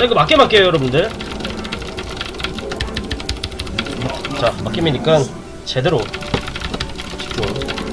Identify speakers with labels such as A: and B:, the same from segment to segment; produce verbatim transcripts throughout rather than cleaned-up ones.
A: 자, 이거 맞게 맞게요 여러분들. 자, 맞게미니까 제대로 집중.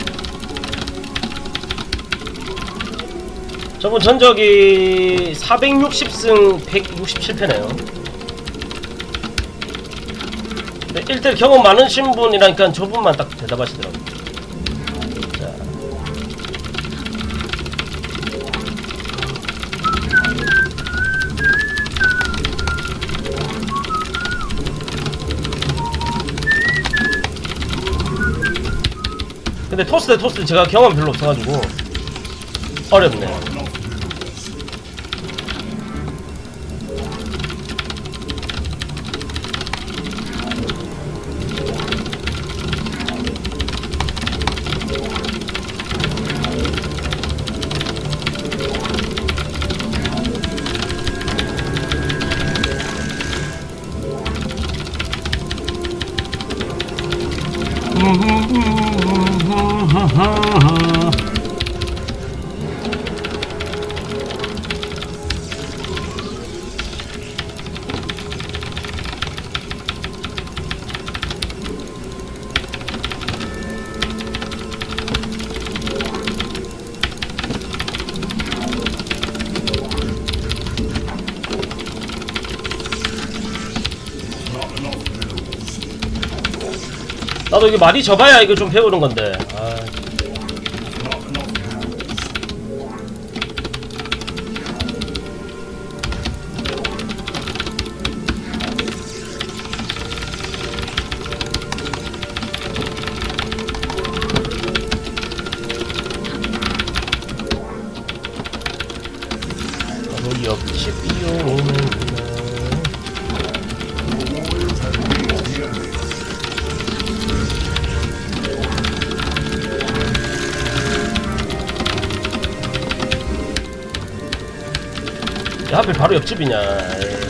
A: 저번 전적이 사백육십 승 백육십칠 패네요. 일 대 경험 많으신 분이라니까 저분만 딱 대답하시더라고요. 자. 근데 토스 대 토스 제가 경험 별로 없어가지고 어렵네요. 나도 이게 말이 접어야 이거 좀 배우는 건데. 아. 바로 옆집이요. 야, 하필 바로 옆집이냐. 에이.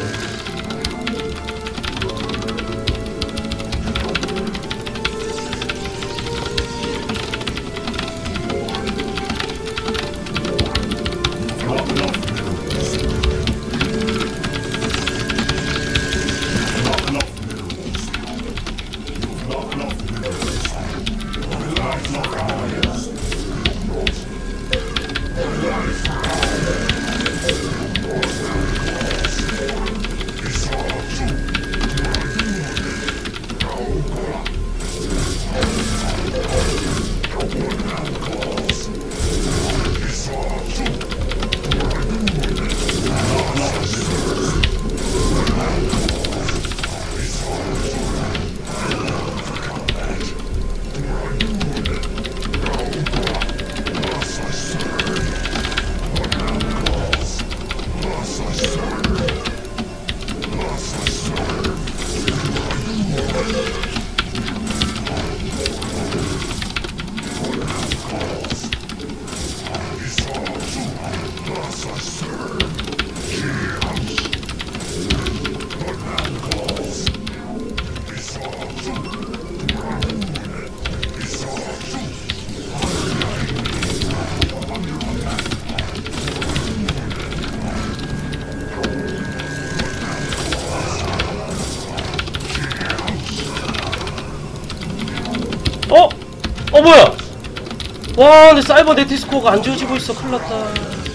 A: 어? 어 뭐야? 와 근데 사이버 네티스코어가 안 지워지고 있어. 큰일났다.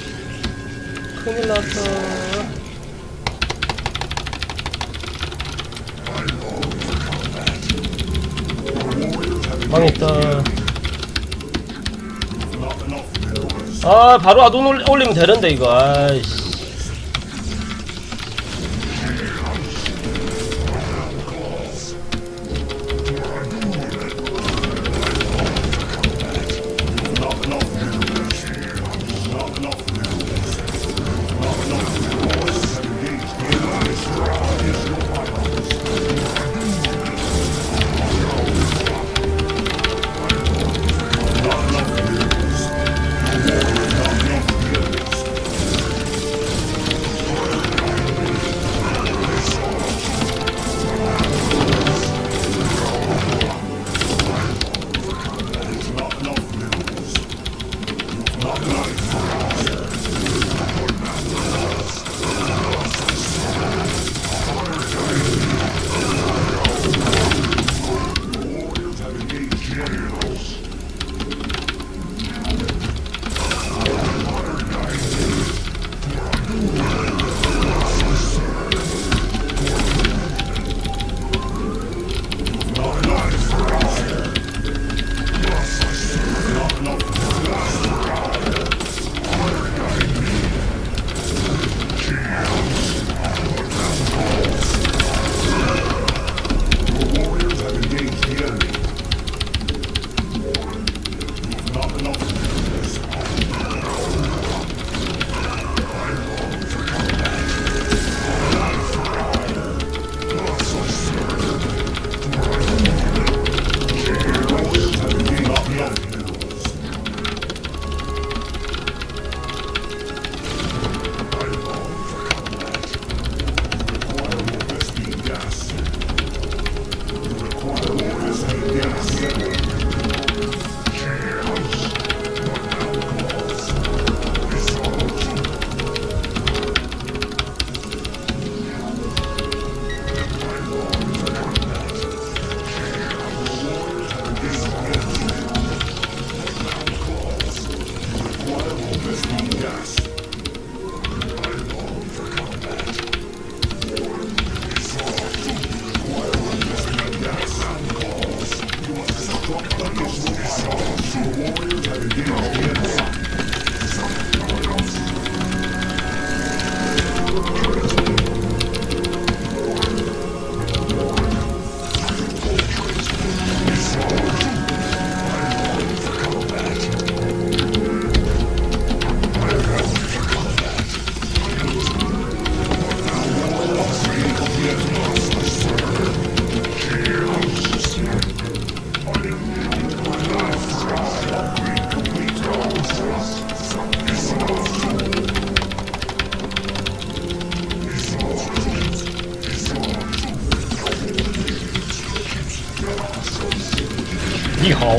A: 큰일났다. 망했다. 아 바로 아돈 올리면 되는데 이거. 아이씨. 니하오.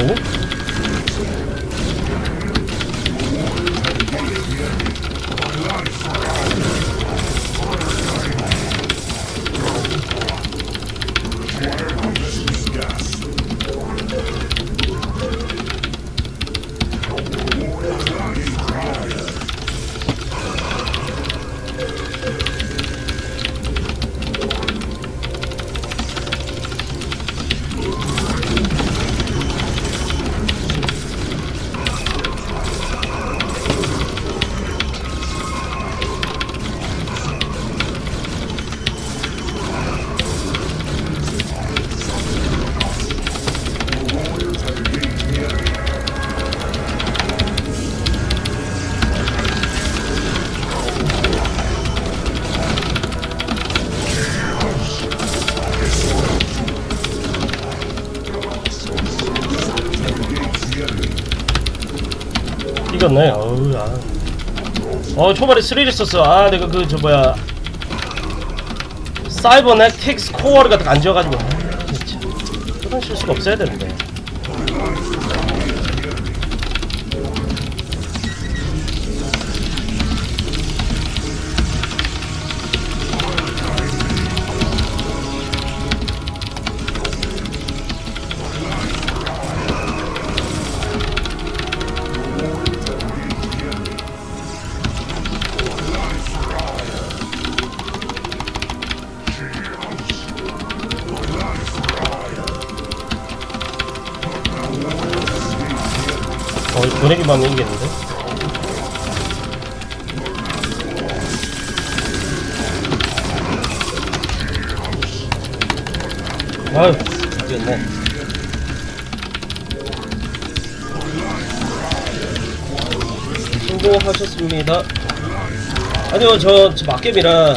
A: 이겼네. 어우, 아. 어, 초반에 스릴 있었어. 아, 내가 그, 저, 뭐야. 사이버넥틱스 코어를 갖다가 안 지어가지고. 진짜. 그런 실수가 없어야 되는데. 어, 보내기만 하면 이기겠는데? 아유, 이겼네. 수고하셨습니다. 아니요, 저, 저 막겜이라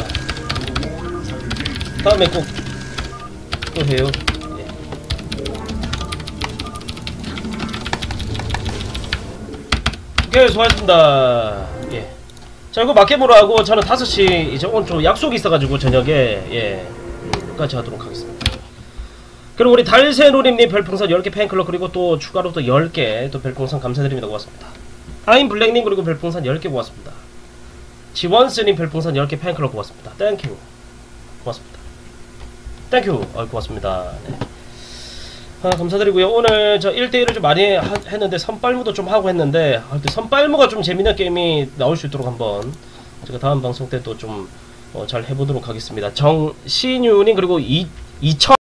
A: 다음에 꼭 또 해요. 오케이, 수고하셨습니다. 예. 자, 이거 막겜으로 하고 저는 다섯 시 이제 오늘 좀 약속이 있어가지고 저녁에 예 여기까지 하도록 하겠습니다. 그리고 우리 달새노림님 별풍선 열 개 팬클럽, 그리고 또 추가로 또 열 개 또 별풍선 감사드립니다. 고맙습니다. 하인 블랙님 그리고 별풍선 열 개 고맙습니다. 지원스님 별풍선 열 개 팬클럽 고맙습니다. 땡큐. 고맙습니다. 땡큐. 어, 고맙습니다. 네. 아, 감사드리고요. 오늘 저 일 대 일을 좀 많이 하, 했는데 선빨무도 좀 하고 했는데 아, 선빨무가 좀 재밌는 게임이 나올 수 있도록 한번 제가 다음 방송 때 또 좀 어, 잘 해보도록 하겠습니다. 정신유님 그리고 이, 이천